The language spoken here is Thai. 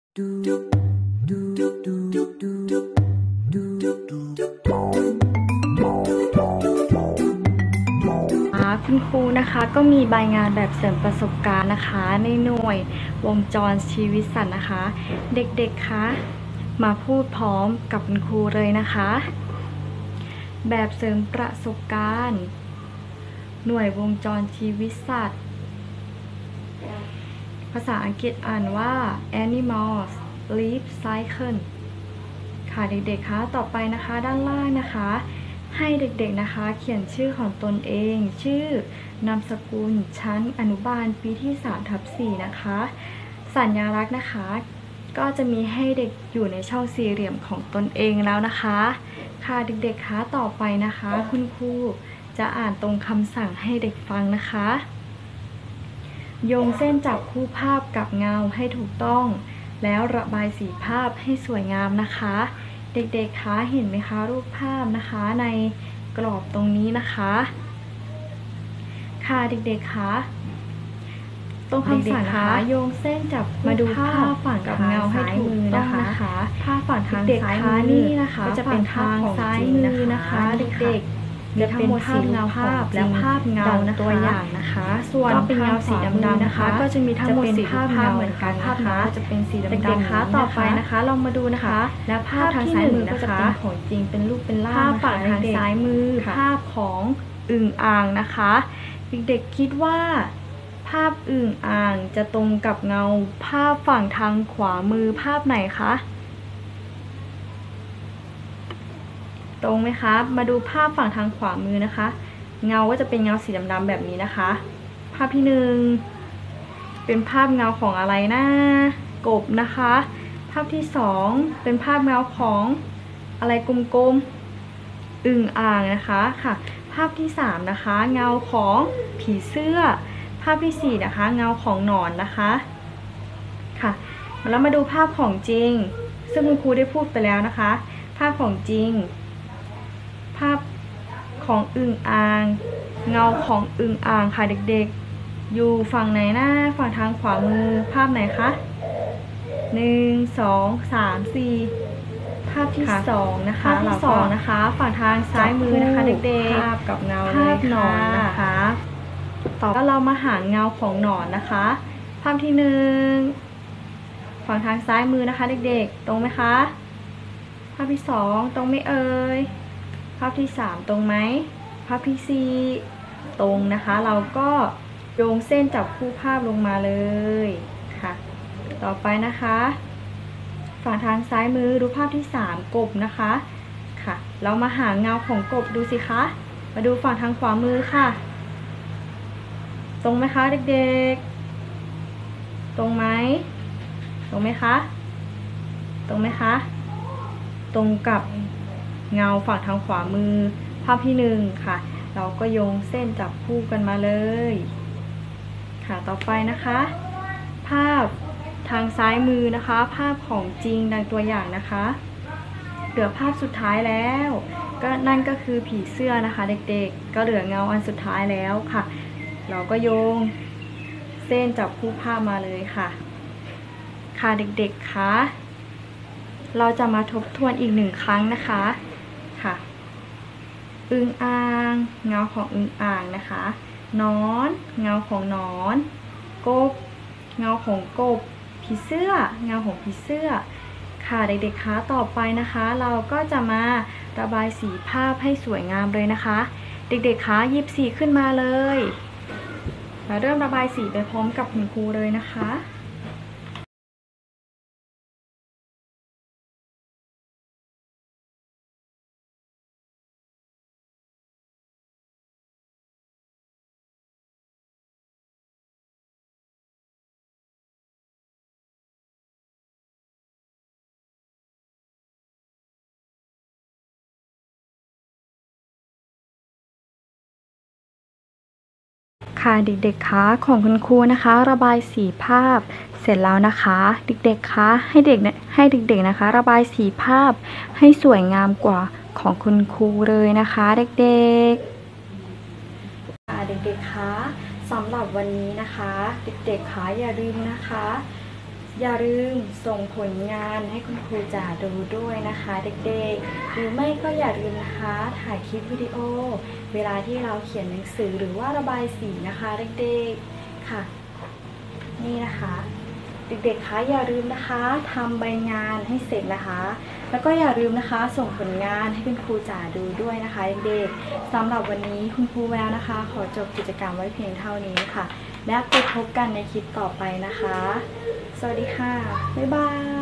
คุณครูนะคะก็มีใบงานแบบเสริมประสบการณ์นะคะในหน่วยวงจรชีวิตสัตว์นะคะเด็กๆคะมาพูดพร้อมกับคุณครูเลยนะคะแบบเสริมประสบการณ์หน่วยวงจรชีวิตสัตว์ภาษาอังกฤษอ่านว่า Animals Life Cycle ค่ะเด็กๆคะต่อไปนะคะด้านล่างนะคะให้เด็กๆนะคะเขียนชื่อของตนเองชื่อนามสกุลชั้นอนุบาลปีที่ 3/4 นะคะสัญลักษณ์นะคะก็จะมีให้เด็กอยู่ในช่องสี่เหลี่ยมของตนเองแล้วนะคะค่ะเด็กๆคะต่อไปนะคะคุณครูจะอ่านตรงคำสั่งให้เด็กฟังนะคะโยงเส้นจับคู่ภาพกับเงาให้ถูกต้องแล้วระบายสีภาพให้สวยงามนะคะเด็กๆคะเห็นไหมคะรูปภาพนะคะในกรอบตรงนี้นะคะค่ะเด็กๆคะตรงคำสั่งนะคะโยงเส้นจับมาดูภาพฝั่งกับเงาให้ถูกต้องนะคะภาพฝั่งทางซ้ายมือนี่นะคะก็จะเป็นทางซ้ายมือนะคะเด็กๆจะเป็นภาพเงาภาพและภาพเงาตัวอย่างนะคะส่วนเป็นเงาสีดำๆนะคะก็จะมีทั้งหมด4ภาพเงาเหมือนกันภาพเงาจะเป็นสีดำๆเด็กๆคะต่อไปนะคะลองมาดูนะคะและภาพทางซ้ายมือก็จะเป็นของจริงเป็นรูปเป็นร่างภาพฝั่งทางซ้ายมือภาพของอึ่งอ่างนะคะเด็กๆคิดว่าภาพอึ่งอ่างจะตรงกับเงาภาพฝั่งทางขวามือภาพไหนคะตรงไหมคะมาดูภาพฝั่งทางขวามือนะคะเงาก็จะเป็นเงาสีดำๆแบบนี้นะคะภาพที่1เป็นภาพเงาของอะไรนะกบนะคะภาพที่2เป็นภาพเงาของอะไรกลมๆอึ่งอ่างนะคะค่ะภาพที่3นะคะเงาของผีเสื้อภาพที่4นะคะเงาของหนอนนะคะค่ะแล้วมาดูภาพของจริงซึ่งคุณครูได้พูดไปแล้วนะคะภาพของจริงภาพของอึ่งอ่างเงาของอึ่งอ่างค่ะเด็กๆอยู่ฝั่งไหนนะฝั่งทางขวามือภาพไหนคะ1 2 3 4ภาพที่2นะคะภาพที่2นะคะฝั่งทางซ้ายมือนะคะเด็กๆภาพกับเงาภาพหนอนนะคะต่อไปเรามาหาเงาของหนอนนะคะภาพที่1ฝั่งทางซ้ายมือนะคะเด็กๆตรงไหมคะภาพที่2ตรงไหมเอ่ยภาพที่3ตรงไหมภาพที่4ตรงนะคะเราก็โยงเส้นจับคู่ภาพลงมาเลยค่ะต่อไปนะคะฝั่งทางซ้ายมือดูภาพที่3กบนะคะค่ะเรามาหาเงาของกบดูสิคะมาดูฝั่งทางขวามือค่ะตรงไหมคะเด็กๆตรงไหมตรงไหมคะตรงไหมคะตรงกับเงาฝั่งทางขวามือภาพที่1ค่ะเราก็โยงเส้นจับคู่กันมาเลยค่ะต่อไปนะคะภาพทางซ้ายมือนะคะภาพของจริงดังตัวอย่างนะคะเหลือภาพสุดท้ายแล้วก็นั่นก็คือผีเสื้อนะคะเด็กๆก็เหลือเงาอันสุดท้ายแล้วค่ะเราก็โยงเส้นจับคู่ภาพมาเลยค่ะค่ะเด็กๆคะเราจะมาทบทวนอีก1ครั้งนะคะค่ะอึ่งอ่างเงาของอึ่งอ่างนะคะนอนเงาของนอนกบเงาของกบผีเสื้อเงาของผีเสื้อค่ะเด็กๆคะต่อไปนะคะเราก็จะมาระบายสีภาพให้สวยงามเลยนะคะเด็กๆคะหยิบสีขึ้นมาเลยมาเริ่มระบายสีไปพร้อมกับคุณครูเลยนะคะค่ะเด็กๆคะของคุณครูนะคะระบายสีภาพเสร็จแล้วนะคะเด็กๆคะให้เด็กๆนะคะระบายสีภาพให้สวยงามกว่าของคุณครูเลยนะคะเด็กๆค่ะเด็กๆคะสำหรับวันนี้นะคะเด็กๆคะอย่าลืมนะคะอย่าลืมส่งผลงานให้คุณครูจ๋าดูด้วยนะคะเด็กๆหรือไม่ก็อย่าลืมนะคะถ่ายคลิปวิดีโอเวลาที่เราเขียนหนังสือหรือว่าระบายสีนะคะเด็กๆค่ะนี่นะคะเด็กๆคะอย่าลืมนะคะทำใบงานให้เสร็จนะคะแล้วก็อย่าลืมนะคะส่งผลงานให้คุณครูจ๋าดูด้วยนะคะเด็กๆสำหรับวันนี้คุณครูแววนะคะขอจบกิจกรรมไว้เพียงเท่านี้ค่ะและไปพบกันในคลิปต่อไปนะคะสวัสดีค่ะบ๊ายบาย